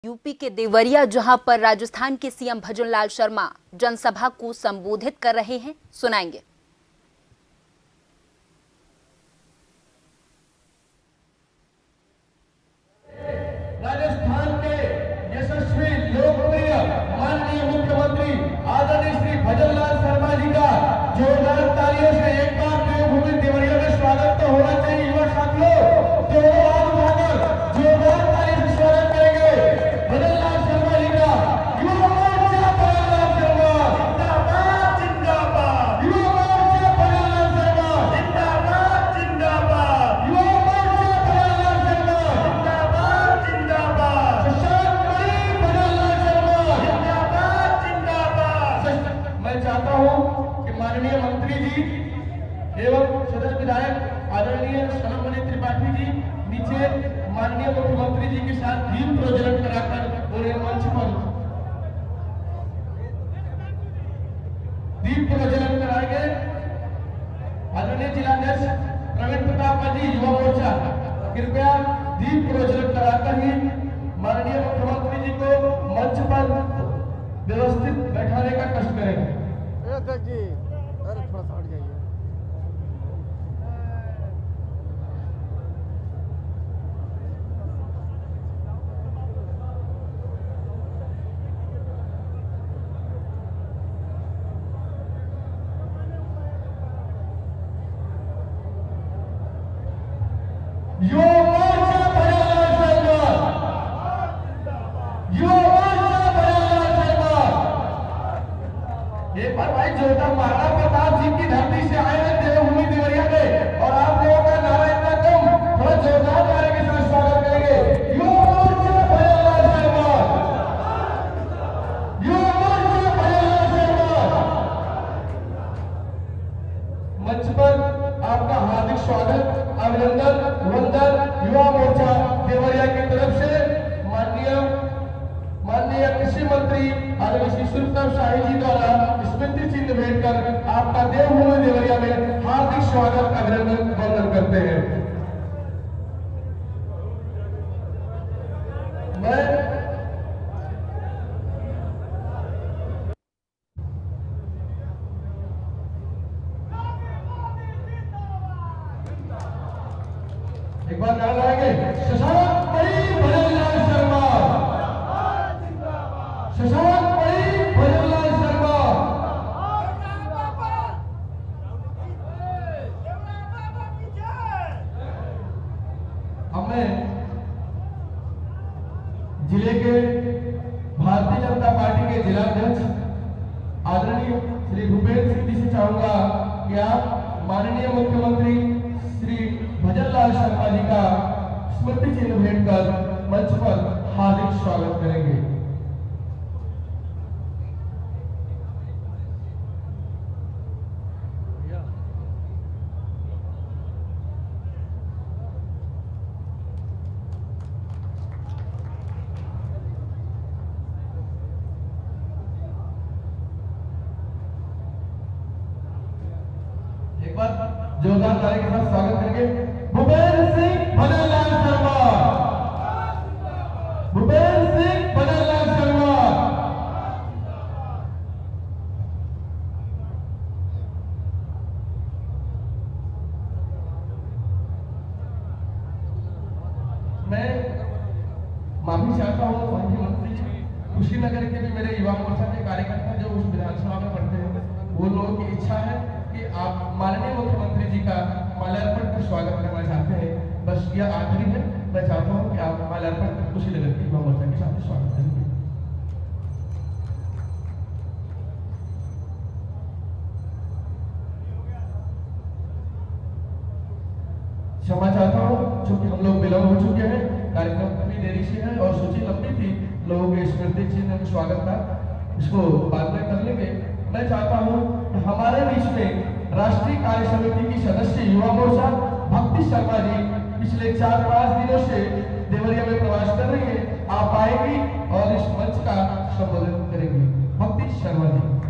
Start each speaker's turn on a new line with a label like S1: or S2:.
S1: UP के देवरिया, जहां पर राजस्थान के सीएम भजनलाल शर्मा जनसभा को संबोधित कर रहे हैं, सुनाएंगे।
S2: राजस्थान के यशस्वी लोकप्रिय माननीय मुख्यमंत्री आदरणीय श्री भजनलाल शर्मा जी का जोरदार तालियों से एक बार देवभूमि देवरिया में स्वागत तो होना चाहिए। युवा साथियों, दोनों हाथ उठाकर जोरदार ताली से स्वागत करेंगे भजनलाल शर्मा जी का। युवा मोर्चा भजनलाल शर्मा जिंदाबाद जिंदाबाद, युवा मोर्चा भजनलाल शर्मा जिंदाबाद जिंदाबाद, युवा मोर्चा भजनलाल शर्मा जिंदाबाद जिंदाबाद, सशक्त करी भजनलाल शर्मा जिंदाबाद जिंदाबाद। मैं चाहता हूं कि माननीय मंत्री जी एवं सदस्य विधायक आदरणीय सनमणि त्रिपाठी जी नीचे माननीय मुख्यमंत्री जी के साथ दीप प्रज्वलन कराकर उन्हें मंच पर दीप प्रज्वलन कराएंगे। आदरणीय जिलाध्यक्ष प्रवीण प्रताप जी, युवा मोर्चा, कृपया दीप प्रज्वलन कराकर ही माननीय मुख्यमंत्री जी को मंच पर व्यवस्थित बैठाने का कष्ट करें।
S3: जी, अरे थोड़ा सा हट जाइए।
S2: युवा मोर्चा भजनलाल शर्मा, युवा मोर्चा भजनलाल शर्मा। एक बार भाई जोरदार मारना, प्रताप जी की धरती से आए हैं देवभूमि देवरिया में, और आप लोगों का नारा इतना कम, थोड़ा जोरदार नारे के साथ स्वागत करेंगे। युवा मोर्चा भजनलाल शर्मा, युवा मोर्चा भजनलाल शर्मा। मंच पर आपका हार्दिक स्वागत, अभिनंदन, वंदन युवा मोर्चा देवरिया की तरफ से माननीय कृषि मंत्री आदरणीय श्री सुरतम शाही जी द्वारा स्मृति चिन्ह भेंट कर आपका देवभूमि देवरिया में हार्दिक स्वागत, अभिनंदन, वंदन करते हैं। एक बार नारा लगाएंगे, शशांक परी भजनलाल शर्मा, शशांक परी भजनलाल शर्मा। अब मैं जिले के भारतीय जनता पार्टी के जिलाध्यक्ष आदरणीय श्री भूपेंद्र सिंह जी से चाहूंगा कि आप माननीय मुख्यमंत्री श्री भजनलाल शर्मा जी का स्मृति चिन्ह भेंट कर मंच पर हार्दिक स्वागत करेंगे। एक बार जोरदार नारे के साथ स्वागत करेंगे भूपेंद्र सिंह भजनलाल शर्मा, भूपेंद्र सिंह भजनलाल शर्मा। मैं माफी चाहता हूँ माननीय मंत्री जी, कुशीनगर के भी मेरे युवा मोर्चा के कार्यकर्ता जो उस विधानसभा में पढ़ते हैं, वो लोगों की इच्छा है कि आप माननीय मुख्यमंत्री जी का माल्यार्पण कर स्वागत करना चाहते हैं। बस यह आखिरी है, मैं चाहता हूं कि आप माल्यार्पण कर कुशीनगर के युवा मोर्चा के साथ स्वागत करेंगे। क्षमा चाहता हूं, चूंकि हम लोग विलंब हो चुके हैं, कार्यक्रम काफी देरी से है और सूची लंबी थी, लोगों के स्मृति चिन्ह में स्वागत था, इसको बाद में कर लेंगे। मैं चाहता हूं कि हमारे बीच में राष्ट्रीय कार्य समिति की सदस्य युवा मोर्चा भक्ति शर्मा जी पिछले 4-5 दिनों से देवरिया में प्रवास कर रही है, आप आएंगी और इस मंच का संबोधन करेंगी। भक्ति शर्मा जी।